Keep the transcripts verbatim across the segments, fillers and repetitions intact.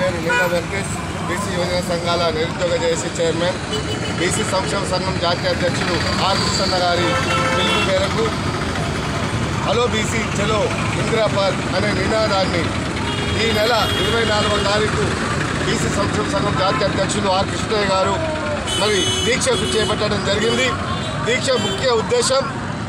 Chairman Neena Venkatesh, BC యువజన సంఘాల నిరుద్యోగ జేఏసీ చైర్మన్, బీసీ సంక్షేమ సంఘం జాతీయ అధ్యక్షులు ఆర్ కృష్ణ గారి పిలుపు మేరకు హలో బీసీ చలో ఇందిరాబాద్ అనే నినాదాన్ని ఈ నెల ఇరవై నాలుగవ తారీఖు బీసీ సంక్షేమ సంఘం జాతీయ అధ్యక్షులు ఆర్ కృష్ణయ్య గారు మరి దీక్షకు చేపట్టడం జరిగింది. దీక్ష ముఖ్య ఉద్దేశం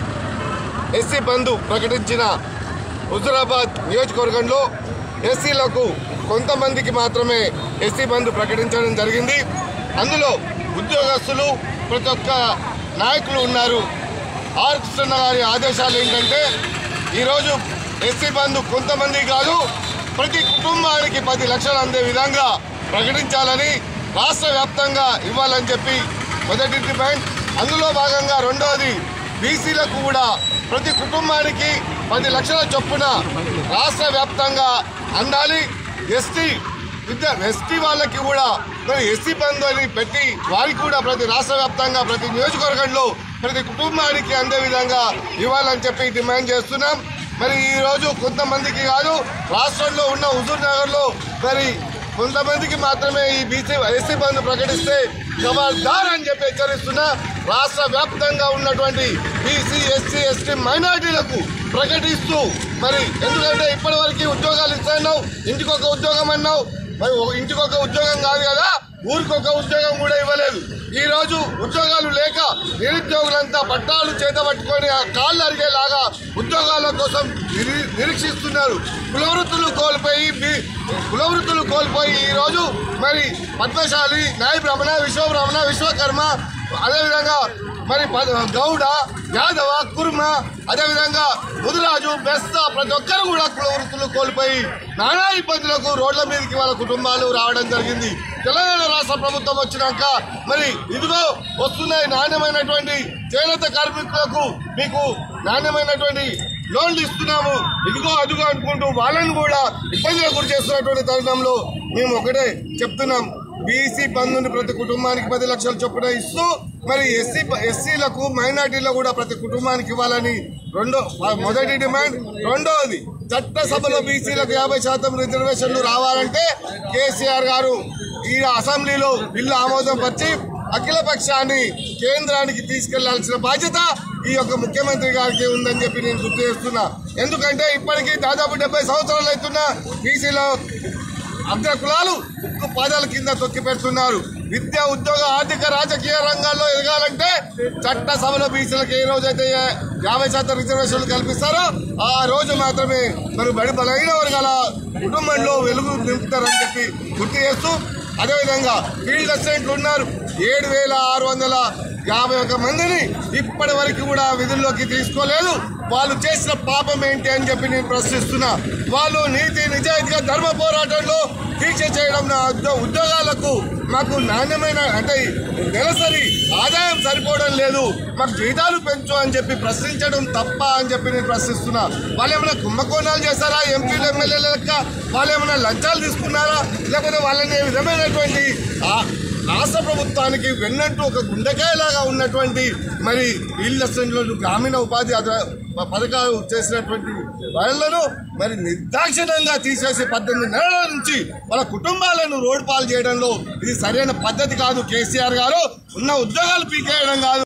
ఎస్సీ బంధు ప్రకటించిన హుజూరాబాద్ నియోజకవర్గంలో ఎస్సీలకు కొంతమందికి మాత్రమే ఎస్సీ బంధు ప్రకటించడం జరిగింది. అందులో ఉద్యోగస్తులు ప్రతి ఒక్క నాయకులు ఉన్నారు. ఆర్ కృష్ణ గారి ఆదేశాలు ఏంటంటే ఈరోజు ఎస్సీ బంధు కొంతమంది కాదు ప్రతి కుటుంబానికి పది లక్షలు అందే విధంగా ప్రకటించాలని రాష్ట్ర వ్యాప్తంగా ఇవ్వాలని చెప్పి మొదటి డిమాండ్. అందులో భాగంగా రెండవది బీసీలకు కూడా ప్రతి కుటుంబానికి పది లక్షల చొప్పున రాష్ట్ర వ్యాప్తంగా అందాలి. ఎస్టీ విద్య ఎస్టీ వాళ్ళకి కూడా మరి ఎస్సీ బంధు అని పెట్టి వారికి కూడా ప్రతి రాష్ట్ర వ్యాప్తంగా ప్రతి నియోజకవర్గంలో ప్రతి కుటుంబానికి అందే విధంగా ఇవ్వాలని చెప్పి డిమాండ్ చేస్తున్నాం. మరి ఈరోజు కొంతమందికి కాదు రాష్ట్రంలో ఉన్న హుజూర్ నగర్లో మరి కొంతమందికి మాత్రమే ఈ బీసీ ఎస్సీ బంధు ప్రకటిస్తే ఖబర్దార్ అని చెప్పి హెచ్చరిస్తున్నా. రాష్ట్ర వ్యాప్తంగా ఉన్నటువంటి బీసీ ఎస్సీ ఎస్టీ మైనార్టీలకు ప్రకటిస్తూ మరి ఎందుకంటే ఇప్పటి వరకు ఉద్యోగాలు ఇస్తున్నావు, ఇంటికి ఒక ఉద్యోగం అన్నావు, మరి ఇంటికి ఒక ఉద్యోగం కాదు కదా ఊరికి ఒక ఉద్యోగం కూడా ఇవ్వలేదు. ఈ రోజు ఉద్యోగాలు లేక నిరుద్యోగులంతా పట్టాలు చేత పట్టుకొని కాళ్ళు అరిగేలాగా ఉద్యోగాల కోసం నిరీక్షిస్తున్నారు. కులవృత్తులు కోల్పోయి కులవృత్తులు కోల్పోయి ఈరోజు మరి పద్మశాలి, నాయ బ్రహ్మణ, విశ్వబ్రహ్మణ, విశ్వకర్మ, అదేవిధంగా మరి గౌడ, యాదవ, కుర్మ, అదేవిధంగా ముదిరాజు, బెస్త ప్రతి ఒక్కరు కూడా కుల వృత్తులు కోల్పోయి నానా ఇబ్బందులకు రోడ్ల మీదకి వాళ్ళ కుటుంబాలు రావడం జరిగింది. తెలంగాణ రాష్ట్ర ప్రభుత్వం వచ్చినాక మరి ఇదిగో వస్తున్నాయి నాణ్యమైనటువంటి చేనేత కార్మికులకు మీకు నాణ్యమైనటువంటి లోన్లు ఇస్తున్నాము, ఇదిగో అదిగో అనుకుంటూ వాళ్ళని కూడా ఇబ్బందులకు గురి చేస్తున్నటువంటి తరుణంలో మేము ఒకటే చెప్తున్నాం. బీసీ బంధుని ప్రతి కుటుంబానికి పది లక్షల చొప్పున ఇస్తూ మరి ఎస్సీ ఎస్సీలకు మైనార్టీలకు కూడా ప్రతి కుటుంబానికి ఇవ్వాలని రెండో మొదటి డిమాండ్. రెండవది చట్టసభలో బీసీలకు యాభై శాతం రిజర్వేషన్లు రావాలంటే కేసీఆర్ గారు ఈ అసెంబ్లీలో బిల్లు ఆమోదం పరిచి అఖిల పక్షాన్ని కేంద్రానికి తీసుకెళ్లాల్సిన బాధ్యత ఈ యొక్క ముఖ్యమంత్రి గారికి ఉందని చెప్పి నేను గుర్తు చేస్తున్నా. ఎందుకంటే ఇప్పటికీ దాదాపు డెబ్బై సంవత్సరాలు అవుతున్నా బీసీలో అగ్ర కులాలు ఉక్కు పాదాల కింద తొక్కి పెడుతున్నారు. విద్య, ఉద్యోగ, ఆర్థిక, రాజకీయ రంగాల్లో ఎదగాలంటే చట్టసభలో బీసీలకు ఏ రోజైతే యాభై శాతం రిజర్వేషన్లు కల్పిస్తారో ఆ రోజు మాత్రమే మరి బడి బలైన వర్గాల కుటుంబంలో వెలుగు నింపుతారని చెప్పి గుర్తు చేస్తూ అదేవిధంగా ఫీల్డ్ అసిస్టెంట్లు ఉన్నారు ఏడు వేల ఆరు వందల యాభై ఒక మందిని ఇప్పటి వరకు కూడా విధుల్లోకి తీసుకోలేదు. వాళ్ళు చేసిన పాపం ఏంటి అని చెప్పి నేను ప్రశ్నిస్తున్నా. వాళ్ళు నీతి నిజాయితీగా ధర్మ పోరాటంలో దీక్ష చేయడం ఉద్యోగాలకు మాకు నాణ్యమైన అంటే నెలసరి ఆదాయం సరిపోవడం లేదు, మాకు జీతాలు పెంచు అని చెప్పి ప్రశ్నించడం తప్ప అని చెప్పి నేను ప్రశ్నిస్తున్నా. వాళ్ళు ఏమైనా కుంభకోణాలు చేశారా? ఎంపీలు ఎమ్మెల్యేల లెక్క వాళ్ళు ఏమైనా లంచాలు తీసుకున్నారా? లేకపోతే వాళ్ళని ఏ విధమైనటువంటి రాష్ట్ర ప్రభుత్వానికి వెన్నట్టు ఒక గుండెకాయలాగా ఉన్నటువంటి మరి ఫీల్డ్ అసిస్టెంట్లు, గ్రామీణ ఉపాధి పథకాలు చేసినటువంటి వాళ్ళను మరి నిర్దాక్షిణ్యంగా తీసేసి పద్దెనిమిది నెలల నుంచి వాళ్ళ కుటుంబాలను రోడ్డు పాలు చేయడంలో ఇది సరైన పద్ధతి కాదు. కేసీఆర్ గారు ఉన్న ఉద్యోగాలు పీకేయడం కాదు.